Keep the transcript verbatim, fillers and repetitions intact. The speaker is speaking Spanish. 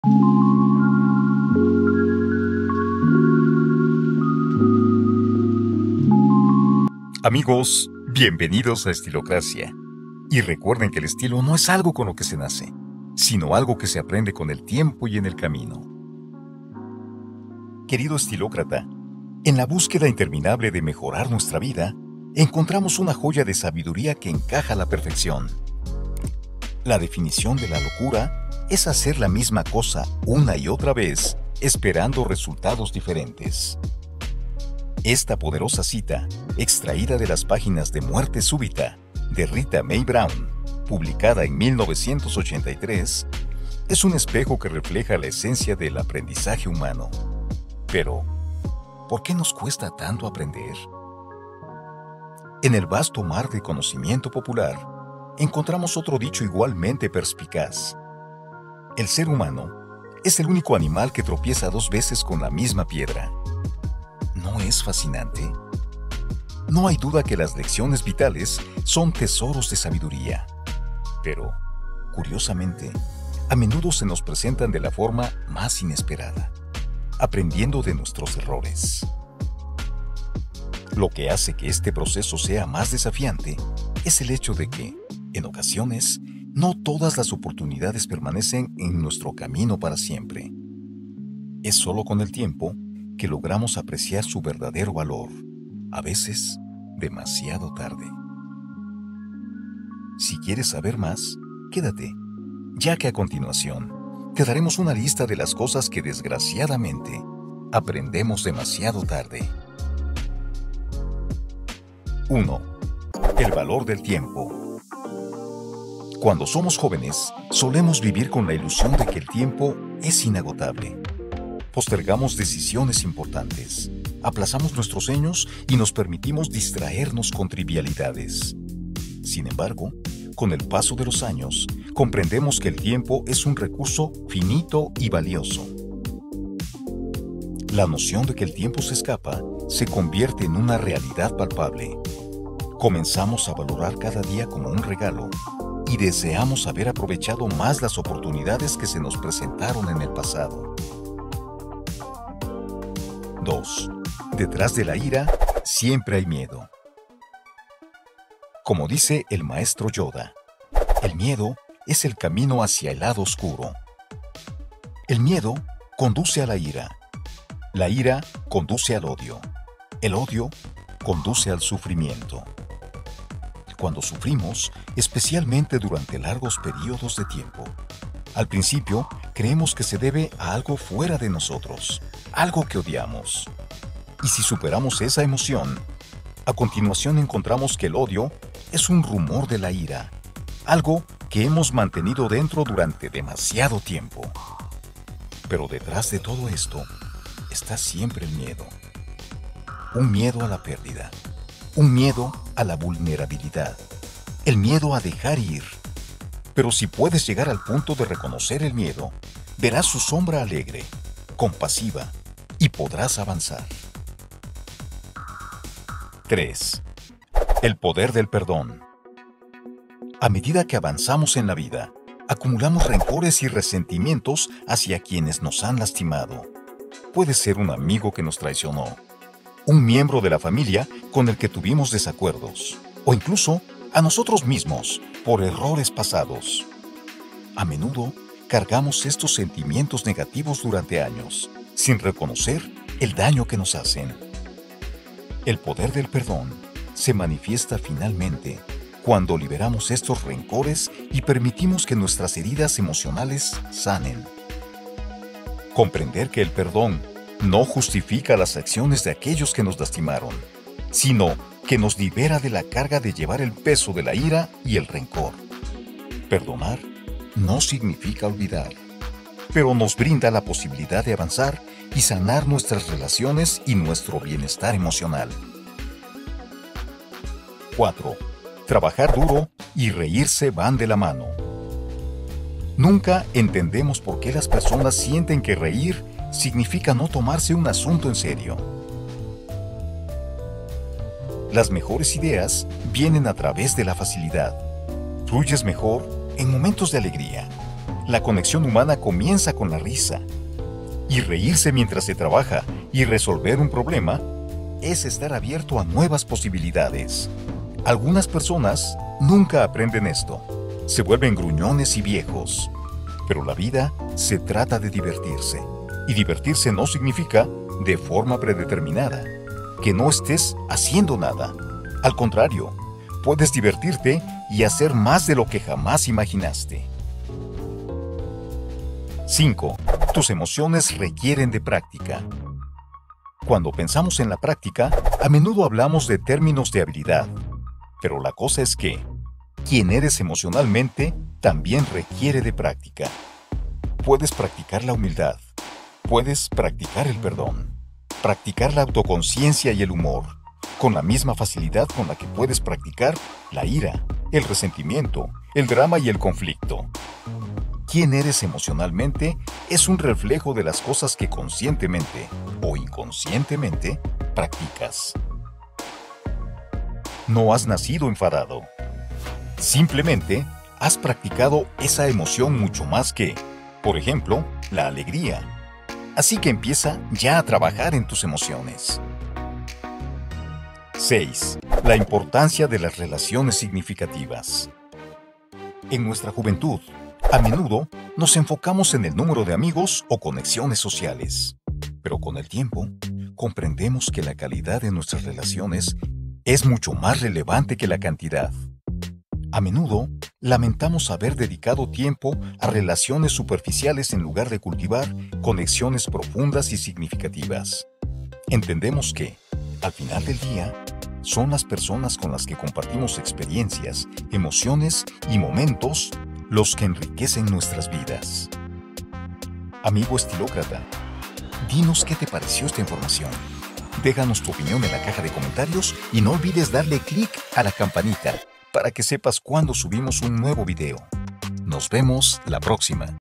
Amigos, bienvenidos a Estilocracia. Y recuerden que el estilo no es algo con lo que se nace, sino algo que se aprende con el tiempo y en el camino. Querido estilócrata, en la búsqueda interminable de mejorar nuestra vida, encontramos una joya de sabiduría que encaja a la perfección. La definición de la locura es hacer la misma cosa una y otra vez, esperando resultados diferentes. Esta poderosa cita, extraída de las páginas de Muerte Súbita, de Rita Mae Brown, publicada en mil novecientos ochenta y tres, es un espejo que refleja la esencia del aprendizaje humano. Pero, ¿por qué nos cuesta tanto aprender? En el vasto mar de conocimiento popular, encontramos otro dicho igualmente perspicaz. El ser humano es el único animal que tropieza dos veces con la misma piedra. ¿No es fascinante? No hay duda que las lecciones vitales son tesoros de sabiduría. Pero, curiosamente, a menudo se nos presentan de la forma más inesperada, aprendiendo de nuestros errores. Lo que hace que este proceso sea más desafiante es el hecho de que, en ocasiones, no todas las oportunidades permanecen en nuestro camino para siempre. Es solo con el tiempo que logramos apreciar su verdadero valor, a veces demasiado tarde. Si quieres saber más, quédate, ya que a continuación te daremos una lista de las cosas que desgraciadamente aprendemos demasiado tarde. uno. El valor del tiempo. Cuando somos jóvenes, solemos vivir con la ilusión de que el tiempo es inagotable. Postergamos decisiones importantes, aplazamos nuestros sueños y nos permitimos distraernos con trivialidades. Sin embargo, con el paso de los años, comprendemos que el tiempo es un recurso finito y valioso. La noción de que el tiempo se escapa se convierte en una realidad palpable. Comenzamos a valorar cada día como un regalo y deseamos haber aprovechado más las oportunidades que se nos presentaron en el pasado. dos. Detrás de la ira, siempre hay miedo. Como dice el maestro Yoda, el miedo es el camino hacia el lado oscuro. El miedo conduce a la ira. La ira conduce al odio. El odio conduce al sufrimiento. Cuando sufrimos, especialmente durante largos periodos de tiempo, al principio creemos que se debe a algo fuera de nosotros, algo que odiamos. Y si superamos esa emoción, a continuación encontramos que el odio es un rumor de la ira, algo que hemos mantenido dentro durante demasiado tiempo. Pero detrás de todo esto está siempre el miedo. Un miedo a la pérdida, un miedo a la vulnerabilidad, el miedo a dejar ir. Pero si puedes llegar al punto de reconocer el miedo, verás su sombra alegre, compasiva, y podrás avanzar. tres. El poder del perdón. A medida que avanzamos en la vida, acumulamos rencores y resentimientos hacia quienes nos han lastimado. Puede ser un amigo que nos traicionó, un miembro de la familia con el que tuvimos desacuerdos, o incluso a nosotros mismos por errores pasados. A menudo cargamos estos sentimientos negativos durante años, sin reconocer el daño que nos hacen. El poder del perdón se manifiesta finalmente cuando liberamos estos rencores y permitimos que nuestras heridas emocionales sanen. Comprender que el perdón no justifica las acciones de aquellos que nos lastimaron, sino que nos libera de la carga de llevar el peso de la ira y el rencor. Perdonar no significa olvidar, pero nos brinda la posibilidad de avanzar y sanar nuestras relaciones y nuestro bienestar emocional. cuatro. Trabajar duro y reírse van de la mano. Nunca entendemos por qué las personas sienten que reír significa no tomarse un asunto en serio. Las mejores ideas vienen a través de la facilidad. Fluyes mejor en momentos de alegría. La conexión humana comienza con la risa. Y reírse mientras se trabaja y resolver un problema es estar abierto a nuevas posibilidades. Algunas personas nunca aprenden esto. Se vuelven gruñones y viejos. Pero la vida se trata de divertirse. Y divertirse no significa, de forma predeterminada, que no estés haciendo nada. Al contrario, puedes divertirte y hacer más de lo que jamás imaginaste. cinco. Tus emociones requieren de práctica. Cuando pensamos en la práctica, a menudo hablamos de términos de habilidad. Pero la cosa es que, quien eres emocionalmente también requiere de práctica. Puedes practicar la humildad. Puedes practicar el perdón. Practicar la autoconciencia y el humor, con la misma facilidad con la que puedes practicar la ira, el resentimiento, el drama y el conflicto. Quién eres emocionalmente es un reflejo de las cosas que conscientemente o inconscientemente practicas. No has nacido enfadado. Simplemente has practicado esa emoción mucho más que, por ejemplo, la alegría. Así que empieza ya a trabajar en tus emociones. seis. La importancia de las relaciones significativas. En nuestra juventud, a menudo nos enfocamos en el número de amigos o conexiones sociales. Pero con el tiempo, comprendemos que la calidad de nuestras relaciones es mucho más relevante que la cantidad. A menudo, lamentamos haber dedicado tiempo a relaciones superficiales en lugar de cultivar conexiones profundas y significativas. Entendemos que, al final del día, son las personas con las que compartimos experiencias, emociones y momentos los que enriquecen nuestras vidas. Amigo estilócrata, dinos qué te pareció esta información. Déjanos tu opinión en la caja de comentarios y no olvides darle clic a la campanita para que sepas cuando subimos un nuevo video. Nos vemos la próxima.